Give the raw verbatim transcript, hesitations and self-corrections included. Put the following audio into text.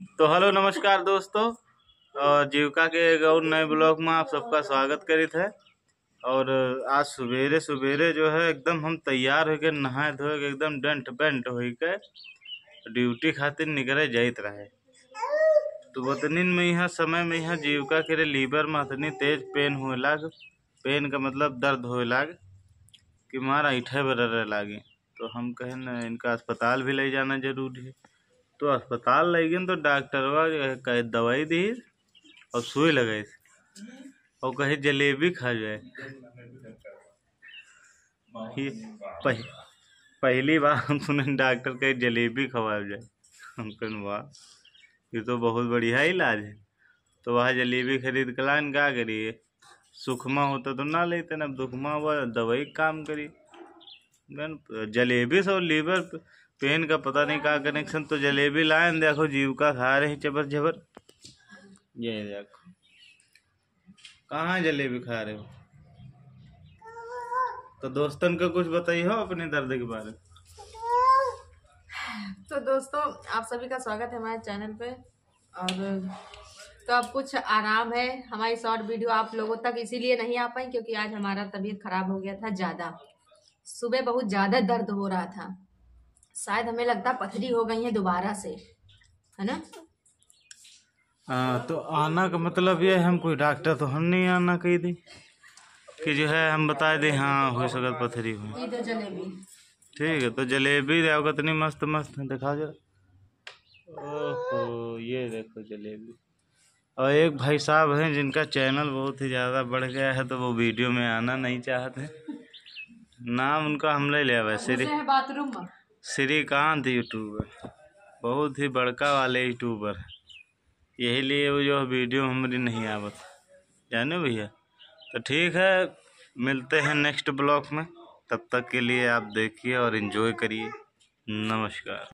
तो हेलो नमस्कार दोस्तों, और जीविका के एक और नए ब्लॉग में आप सबका स्वागत करित है। और आज सवेरे सवेरे जो है एकदम हम तैयार होके नहाए धोए के एकदम डंट बेंट होके ड्यूटी खातिर निकले जाइत रहे। तो बतनीन में यहाँ समय में यहाँ जीविका के लीवर में इतनी तेज पेन होए लाग, पेन का मतलब दर्द होए लाग कि मारा इठे बररे लागे। तो हम कहें न इनका अस्पताल भी ले जाना जरूरी है। तो अस्पताल ले गए तो डॉक्टरवा कहे दवाई दी और सुई लगाई और कहे जलेबी खा जाए। पह, पहली बार हम सुने डॉक्टर कहे जलेबी खवा जाए। हम कहें वाह, ये तो बहुत बढ़िया इलाज है। तो वह जलेबी खरीद कर लाइन क्या करिए, सुखमा होता तो ना लेते ना, दुखमा हुआ दवाई काम करी। जलेबी से और लीवर पेन का पता नहीं क्या कनेक्शन। तो जलेबी लाए, देखो जीविका खा रही जबर जबर। ये देखो कहाँ जलेबी खा रहे हो। तो दोस्तन को कुछ बताइए हो अपने दर्द के बारे में। तो दोस्तों आप सभी का स्वागत है हमारे चैनल पे। और तो अब कुछ आराम है। हमारी शॉर्ट वीडियो आप लोगों तक इसीलिए नहीं आ पाई क्योंकि आज हमारा तबीयत खराब हो गया था ज़्यादा। सुबह बहुत ज़्यादा दर्द हो रहा था, शायद हमें लगता पथरी हो गई है दोबारा से, है ना। हाँ, तो आना का मतलब ये है, हम कोई डॉक्टर तो हम नहीं आना कही दी कि जो है हम बता दे हाँ हो सकत पथरी हो। ये तो जलेबी ठीक है, तो जलेबी देखो कितनी मस्त मस्त है, दिखा जरा। ओहो ये देखो जलेबी। और एक भाई साहब हैं जिनका चैनल बहुत ही ज़्यादा बढ़ गया है, तो वो वीडियो में आना नहीं चाहते। नाम उनका हम ले लिया वैसे बाथरूम में श्रीकांत यूट्यूबर, बहुत ही बड़का वाले यूट्यूबर। यही लिए वो जो वीडियो हमारी नहीं आवत, जाने भैया। तो ठीक है, मिलते हैं नेक्स्ट ब्लॉग में। तब तक के लिए आप देखिए और एंजॉय करिए। नमस्कार।